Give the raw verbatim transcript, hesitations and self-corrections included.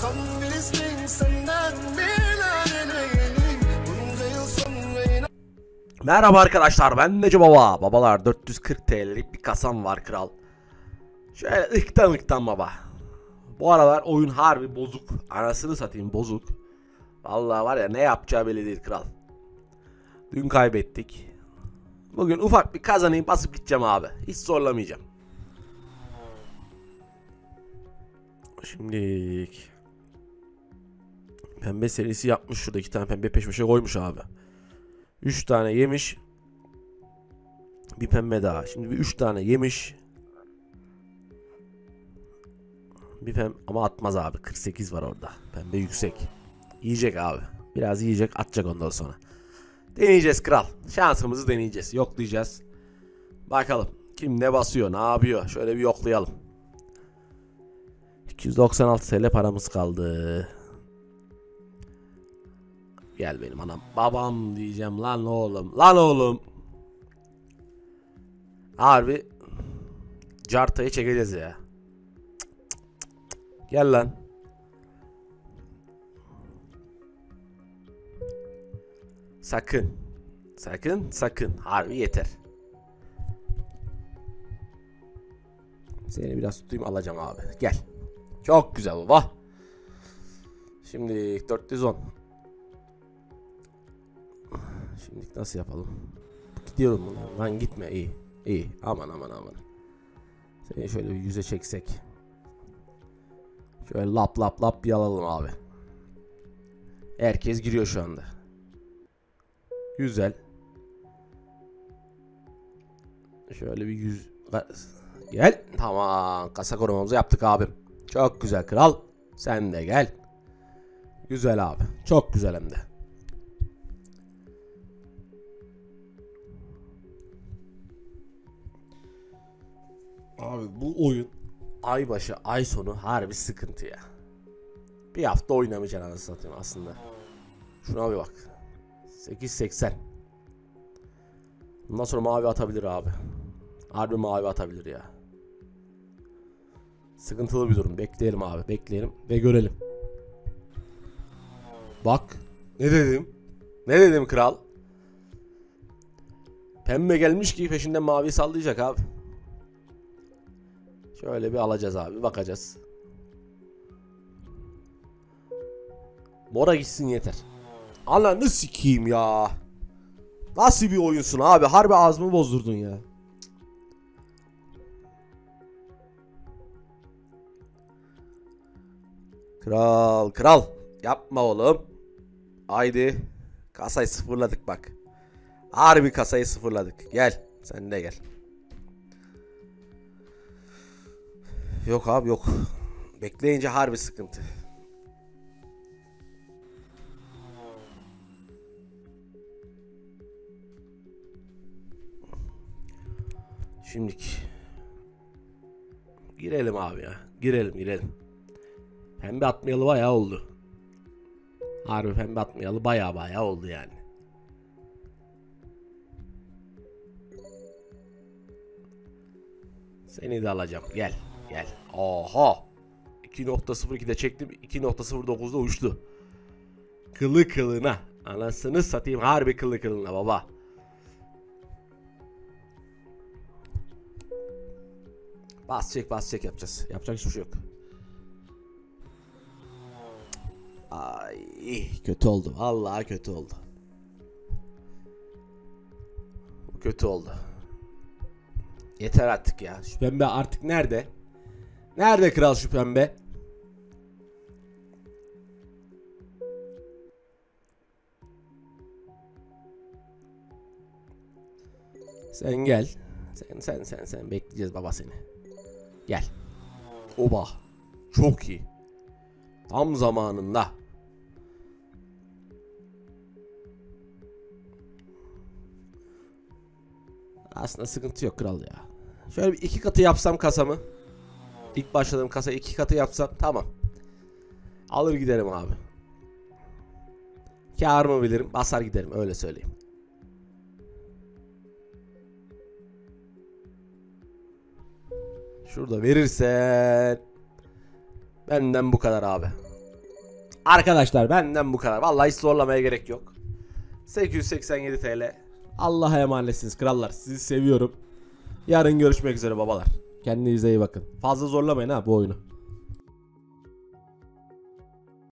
Merhaba arkadaşlar, ben Nece Baba. Babalar, dört yüz kırk T L'lik bir kasam var kral. Şöyle ıktan ıktan baba. Bu aralar oyun harbi bozuk. Anasını satayım, bozuk. Vallahi var ya, ne yapacağı belli değil kral. Dün kaybettik. Bugün ufak bir kazanayım, basıp gideceğim abi. Hiç zorlamayacağım. Şimdilik pembe serisi yapmış, şurada iki tane pembe peş peşe koymuş abi. üç tane yemiş. Bir pembe daha. Şimdi bir üç tane yemiş. Bir pembe ama atmaz abi. kırk sekiz var orada. Pembe yüksek. Yiyecek abi. Biraz yiyecek, atacak ondan sonra. Deneyeceğiz kral. Şansımızı deneyeceğiz. Yoklayacağız. Bakalım kim ne basıyor, ne yapıyor. Şöyle bir yoklayalım. iki yüz doksan altı T L paramız kaldı. Gel benim anam. Babam diyeceğim lan oğlum. Lan oğlum. Harbi cartayı çekeceğiz ya. Gel lan. Sakın. Sakın sakın. Harbi yeter. Seni biraz tutayım, alacağım abi. Gel. Çok güzel baba. Şimdi dört yüz on. Şimdi nasıl yapalım? Gidiyorum bunu. Lan gitme, iyi. İyi. Aman aman aman. Seni şöyle bir yüze çeksek. Şöyle lap lap lap bir alalım abi. Herkes giriyor şu anda. Güzel. Şöyle bir yüz. Gel. Tamam. Kasa korumamızı yaptık abim. Çok güzel kral. Sen de gel. Güzel abi. Çok güzel hem de. Abi bu oyun ay başı ay sonu harbi sıkıntı ya. Bir hafta oynamayacaksın anasını satayım aslında. Şuna bir bak. sekiz seksen. Bundan sonra mavi atabilir abi. Harbi mavi atabilir ya. Sıkıntılı bir durum. Bekleyelim abi. Bekleyelim ve görelim. Bak. Ne dedim? Ne dedim kral? Pembe gelmiş ki peşinden mavi sallayacak abi. Şöyle bir alacağız abi. Bakacağız. Mora gitsin yeter. Ananı sikeyim ya. Nasıl bir oyunsun abi? Harbi ağzımı bozdurdun ya. Kral kral. Yapma oğlum. Haydi. Kasayı sıfırladık bak. Harbi kasayı sıfırladık. Gel. Sen de gel. Yok abi yok. Bekleyince harbi sıkıntı. Şimdiki. Girelim abi ya. Girelim girelim. Pembe atmayalı bayağı oldu. Harbi pembe atmayalı bayağı bayağı oldu yani. Seni de alacağım. Gel. Gel. Oha. iki nokta sıfır ikide çektim. iki nokta sıfır dokuzda uçtu. Kılı kılına. Anasını satayım. Harbi kılı kılına baba. Bas çek bas çek yapacağız. Yapacak hiçbir şey yok. Ay kötü oldu. Vallahi kötü oldu. Kötü oldu. Yeter artık ya. Şu pembe artık nerede? Nerede kral şu pembe? Sen gel. Sen sen sen sen bekleyeceğiz baba seni. Gel. Oba. Çok iyi. Tam zamanında. Aslında sıkıntı yok kral ya. Şöyle bir iki katı yapsam kasamı. İlk başladığım kasa iki katı yapsam tamam. Alır giderim abi. Kâr mı bilirim, basar giderim, öyle söyleyeyim. Şurada verirsen benden bu kadar abi. Arkadaşlar benden bu kadar. Vallahi hiç zorlamaya gerek yok. sekiz yüz seksen yedi T L. Allah'a emanetsiniz krallar. Sizi seviyorum. Yarın görüşmek üzere babalar. Kendinize iyi bakın. Fazla zorlamayın ha bu oyunu.